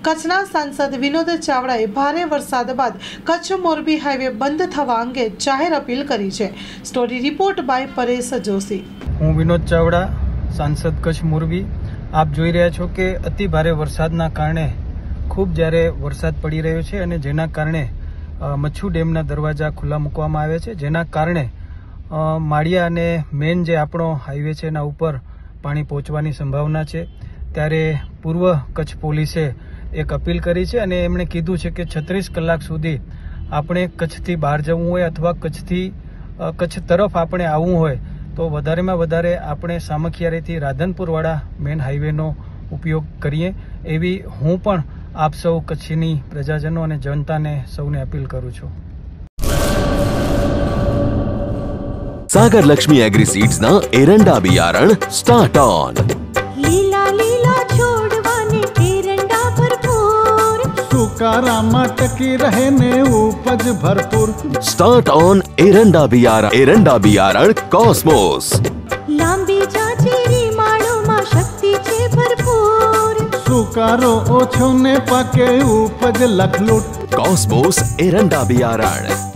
કચ્છના સાંસદ વિનોદ ચાવડાએ ભારે વરસાદ બાદ કચ્છ મોરબી હાઈવે બંધ થવા અંગે જાહેર અપીલ કરી છે। Story report by Paresh Joshi. હું વિનોદ ચાવડા, સાંસદ કચ્છ મોરબી। આપ જોઈ રહ્યા છો કે અતિ ભારે વરસાદના કારણે ખૂબ જ્યારે વરસાદ પડી રહ્યો છે અને જેના કારણે મચ્છુ ડેમના દરવાજા ખુલ્લા મૂકવામાં આવ્યા છે, જેના કારણે માળિયા અને મેન જે આપણો હાઈવે છે એના ઉપર પાણી પહોંચવાની સંભાવના છે। ત્યારે પૂર્વ કચ્છ પોલીસે એક અપીલ કરી છે અને એમણે કીધું છે કે 36 કલાક સુધી આપણે કચ્છથી બહાર જવું હોય અથવા કચ્છ તરફ આપણે આવવું હોય તો વધારેમાં વધારે આપણે સામખિયારીથી રાધનપુરવાળા મેન હાઈવેનો ઉપયોગ કરીએ, એવી હું પણ આપ સૌ કચ્છની પ્રજાજનો અને જનતાને સૌને અપીલ કરું છું। सागर लक्ष्मी एग्री सीड्स ना एरंडा बियारण स्टार्ट ऑन। लीला लीला छोड़वाने एरंडा भरपूर, सुकारामा टकी रहे ने उपज भरपूर। स्टार्ट ऑन एरंडा बियारण कॉस्मोस। लांबी जाचेरी माळो में शक्ति छे भरपूर, सुकारो ओछो ने पाके उपज लखलूट। कॉस्मोस एरंडा बियारण।